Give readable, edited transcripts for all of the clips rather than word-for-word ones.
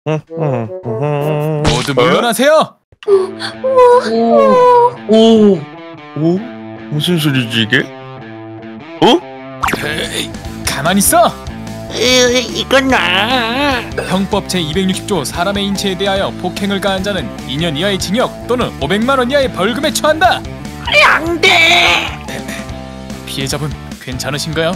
모두 물러나세요. 오, 무슨 소리지 이게? 에이, 가만히 있어. 이건 나. 형법 제260조 사람의 인체에 대하여 폭행을 가한 자는 2년 이하의 징역 또는 500만 원 이하의 벌금에 처한다. 안 돼. 피해자분 괜찮으신가요?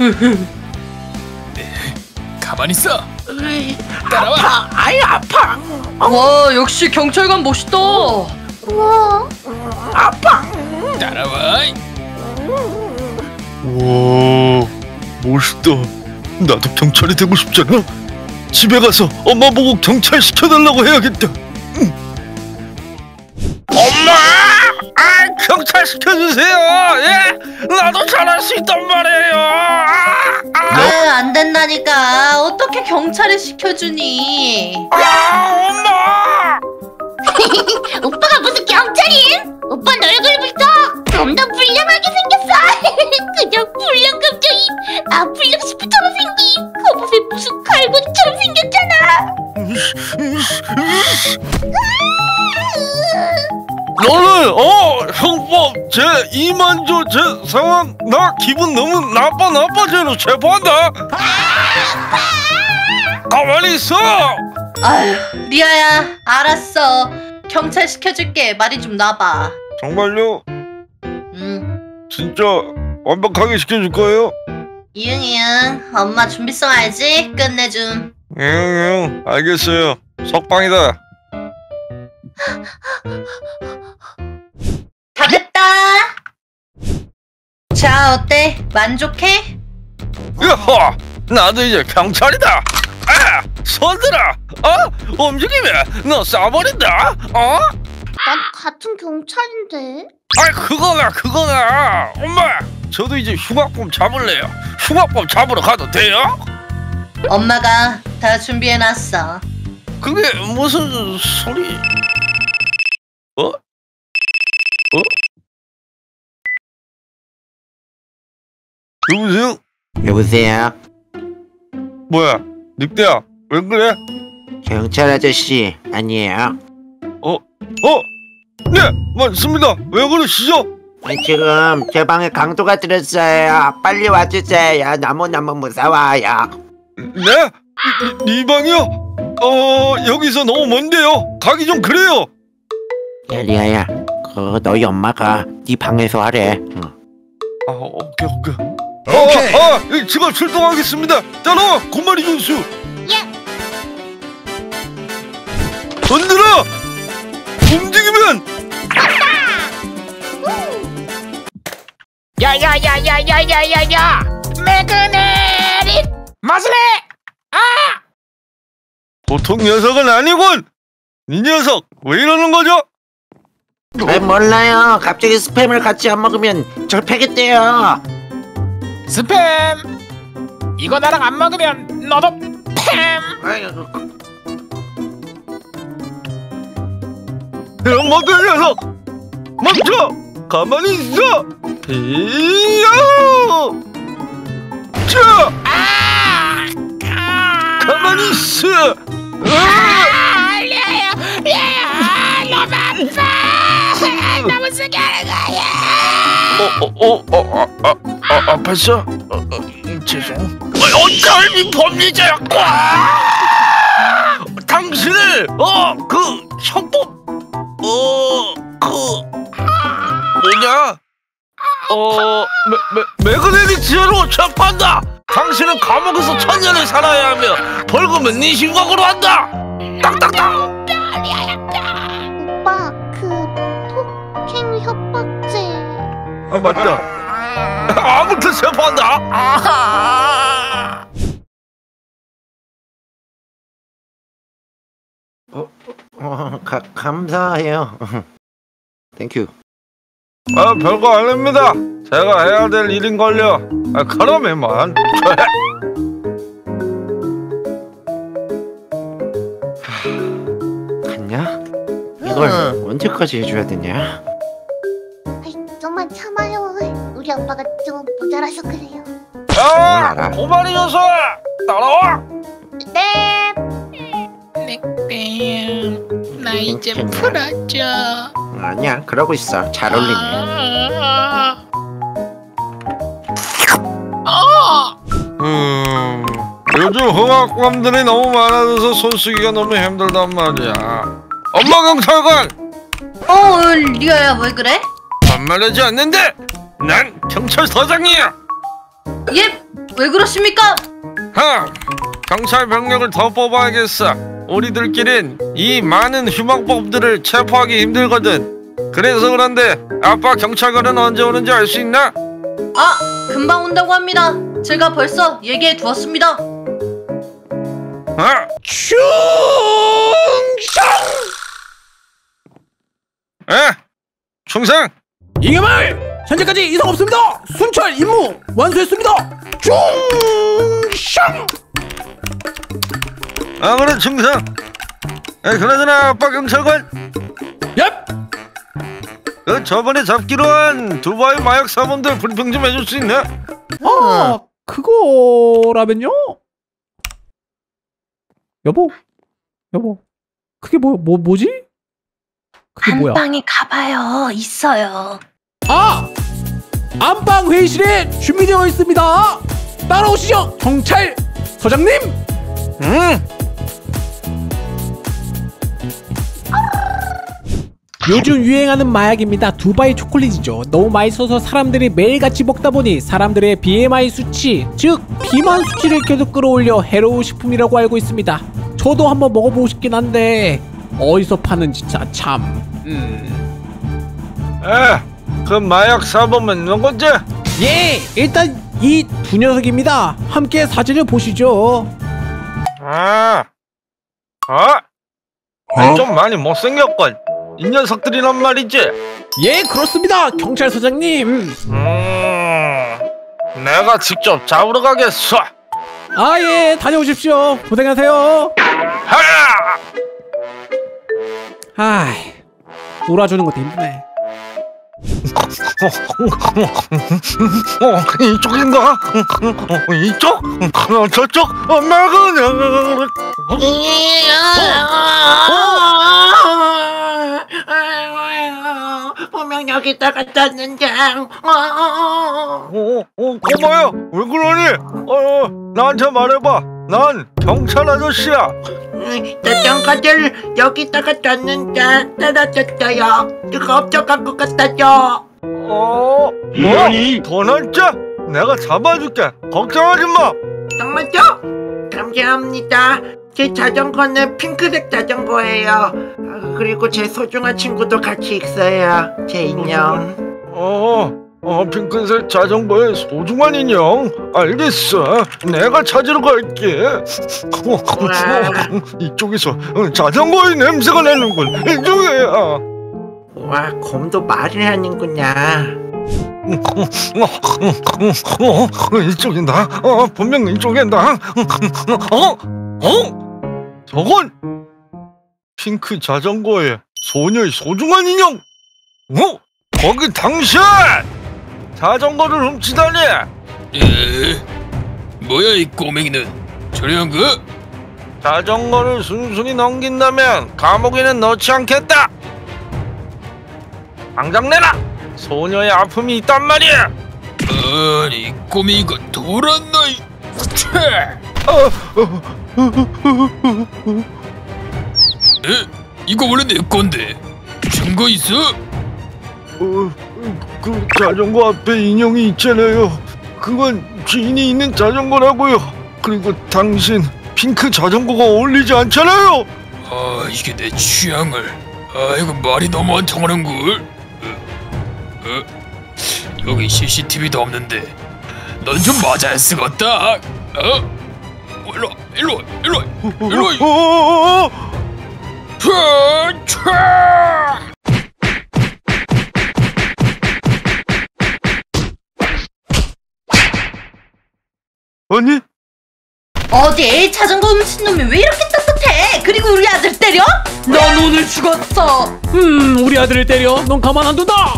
가만히 있어. 따라와. 아파. 와, 역시 경찰관 멋있다. 아파. 따라와. 우와, 멋있다. 나도 경찰이 되고 싶잖아. 집에 가서 엄마 보고 경찰 시켜달라고 해야겠다. 엄마! 경찰 시켜주세요. 예? 나도 잘할 수 있단 말이에요. 아유, 안 된다니까. 어떻게 경찰에 시켜주니? 엄마! 오빠가 무슨 경찰임? 오빠 너 얼굴부터 좀 더 불량하게 생겼어. 그냥 불량감정이 불량 스프처럼 생긴 거북이 무슨 갈고리처럼 생겼잖아. 너는 형법 제2만조 제 상황 나 기분 너무 나빠져서 체포한다. 가만히 있어. 아유, 리아야, 알았어. 경찰 시켜줄게. 말이 좀 나봐. 정말요? 응. 진짜 완벽하게 시켜줄 거예요? 이응. 엄마 준비성 알지? 끝내줌. 응, 알겠어요. 석방이다. 다 됐다. 자, 어때? 만족해? 야호! 나도 이제 경찰이다. 손들어. 움직이면 너 쏴버린다. 난 같은 경찰인데. 그거나. 엄마, 저도 이제 흉악범 잡을래요. 흉악범 잡으러 가도 돼요? 엄마가 다 준비해놨어. 그게 무슨 소리? 누구세요? 여보세요? 뭐야, 늑대야, 왜 그래? 경찰 아저씨 아니에요? 네, 맞습니다. 왜 그러시죠? 지금 제 방에 강도가 들었어요. 빨리 와주세요. 너무너무 무서워요. 네? 네 방이요? 여기서 너무 먼데요. 가기 좀 그래요. 야, 리아야, 너희 엄마가 네 방에서 하래. 응. 오케이. 지금 출동하겠습니다. 따라와, 고마리 준수. 야. 흔들어. 움직이면. 야야야야야야야야! 매그네릿 마슬레! 보통 녀석은 아니군. 이 녀석 왜 이러는 거죠? 몰라요. 갑자기 스팸을 같이 안 먹으면 절 패겠대요. 스팸! 이거 나랑 안 먹으면 너도 팸! 먹을 녀석 멈춰. 가만히 있어. 이야! 자! 가만히 있어. 너무 아파! 너무 세게 하는 거야! 아팠어? 죄송. 어쩔 범죄자였고. 당신을 그 형법 뭐냐? 매그네리트로 체포한다. 당신은 감옥에서 천년을 살아야 하며 벌금은 네 신고으로 한다. 딱딱딱. 오빠 그 폭행 협박죄. 맞다. 아무튼 체포한다. 감사해요. 땡큐. 별거 아닙니다. 제가 해야 될 일인걸요. 그러면만. 갔냐? 이걸 언제까지 해줘야 되냐? 좀만 참아요. 우리 아빠가 좀 모자라서 그래요. 고마리 녀석 따라와. 네. 나 이제 풀어줘. 아니야, 그러고 있어. 잘 어울리네. 요즘 홍학범들이 너무 많아져서 손쓰기가 너무 힘들단 말이야. 엄마 경찰관! 리아야 왜 그래? 반말하지 않는데 난 경찰서장이야. 예? 왜 그러십니까? 경찰 병력을 더 뽑아야겠어. 우리들끼린 이 많은 흉악범들을 체포하기 힘들거든. 그래서 그런데 아빠 경찰관은 언제 오는지 알 수 있나? 금방 온다고 합니다. 제가 벌써 얘기해 두었습니다. 충성! 충성! 잉여마을 현재까지 이상 없습니다. 순찰 임무 완수했습니다. 충성! 그래 충성. 그나저나 아빠 경찰관, 얍! 저번에 잡기로 한 두바이 마약 사범들 브리핑 좀 해줄 수 있나? 그거라면요? 여보 그게 뭐지? 그게 뭐야? 안방에 가봐요. 있어요. 안방 회의실에 준비되어 있습니다. 따라오시죠, 경찰 서장님. 요즘 유행하는 마약입니다. 두바이 초콜릿이죠. 너무 맛있어서 사람들이 매일같이 먹다 보니 사람들의 BMI 수치, 즉 비만 수치를 계속 끌어올려 해로운 식품이라고 알고 있습니다. 저도 한번 먹어보고 싶긴 한데 어디서 파는지 참. 그 마약 사범은 누구지? 예, 일단 이 두 녀석입니다. 함께 사진을 보시죠. 좀 많이 못생겼걸. 이 녀석들이란 말이지? 예, 그렇습니다, 경찰서장님. 내가 직접 잡으러 가겠어. 예, 다녀오십시오. 고생하세요. 놀아주는 것도 힘드네. 이쪽인가? 이쪽? 저쪽? 엄마 그냥 분명 여기다가 뒀는데. 꼬마야 왜 그러니? 나한테 말해봐. 난 경찰 아저씨야. 자전거들 여기다가 뒀는데 떨어졌어요. 뜨겁죠? 갖고 갖다 줘. 뭐? 더 날짜? 내가 잡아줄게. 걱정하지 마. 정말요? 감사합니다. 제 자전거는 핑크색 자전거예요. 그리고 제 소중한 친구도 같이 있어요. 제 인형. 핑크색 자전거의 소중한 인형. 알겠어. 내가 찾으러 갈게. 이쪽에서 자전거의 냄새가 나는군. 이쪽이야. 와, 곰도 말을 하는구나. 이쪽이다. 분명 이쪽이다. 저건 핑크 자전거의 소녀의 소중한 인형. 거기 당신 자전거를 훔치다니. 뭐야 이 꼬맹이는? 저렴 그? 자전거를 순순히 넘긴다면 감옥에는 넣지 않겠다. 당장 내라. 소녀의 아픔이 있단 말이야. 아니 꼬맹이가 돌았나? 이거 원래 내 건데 증거 있어? 그 자전거 앞에 인형이 있잖아요. 그건 주인이 있는 자전거라고요. 그리고 당신 핑크 자전거가 어울리지 않잖아요. 이게 내 취향을. 이거 말이 너무 안 통하는걸. 여기 CCTV도 없는데 넌 좀 맞아야 쓰겄다. 일로 아니? 어디 자전거 훔친 놈이 왜 이렇게 떳떳해? 그리고 우리 아들 때려? 넌 오늘 죽었어. 우리 아들을 때려? 넌 가만 안 둔다.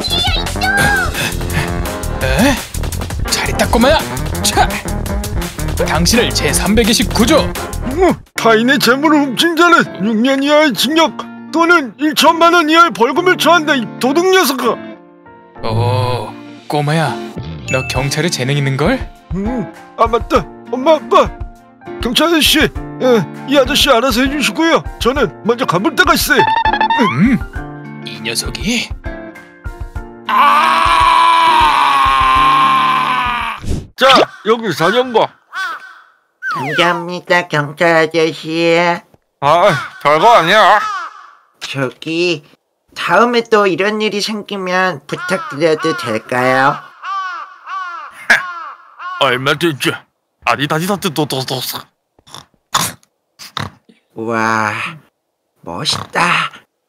잘했다 꼬마야. 차. 당신을 제329조 타인의 재물을 훔친 자는 6년 이하의 징역 또는 1천만 원 이하의 벌금을 처한다. 이 도둑 녀석아. 오, 꼬마야, 너 경찰에 재능 있는걸? 아 맞다. 엄마 아빠 경찰 아저씨, 이 아저씨 알아서 해주시고요. 저는 먼저 가볼 데가 있어요. 이 녀석이 자, 여기 사령과. 감사합니다, 경찰 아저씨. 별거 아니야. 저기 다음에 또 이런 일이 생기면 부탁드려도 될까요? 얼마든지. 아디다디다트 도도도. 우와, 멋있다.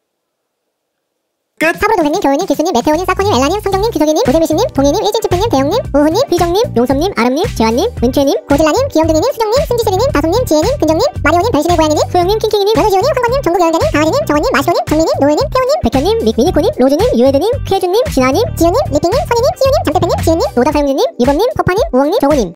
사부동생님, 교우님, 기수님, 메테오님, 사코님, 엘라님, 성경님, 규석이님, 고세미씨님, 동희님, 일진치프님, 대영님, 우후님, 휘정님, 용섭님, 아름님, 재환님, 은채님, 고질라님, 귀염둥이님, 수정님, 승지시리님, 다솜님, 지혜님, 근정님, 마리오님, 별신의 고양이님, 소영님, 킹킹이님, 연우지호님, 황건님, 전국여행자님, 강아지님, 정원님, 마시오님, 정민님, 노예님, 태호님, 백현님, 미니코님, 로즈님, 유혜드님, 쾌준님, 진아님, 지연님, 리핑님, 선희님, 시우님, 장대표님, 지은님, 노다사용주님, 유범님, 퍼파님, 우엉님, 정호님.